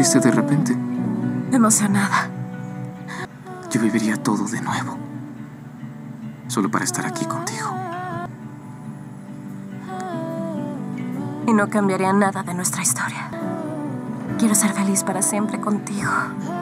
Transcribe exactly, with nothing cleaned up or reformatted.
dijiste de repente. Emocionada. Yo viviría todo de nuevo. Solo para estar aquí contigo. Y no cambiaría nada de nuestra historia. Quiero ser feliz para siempre contigo.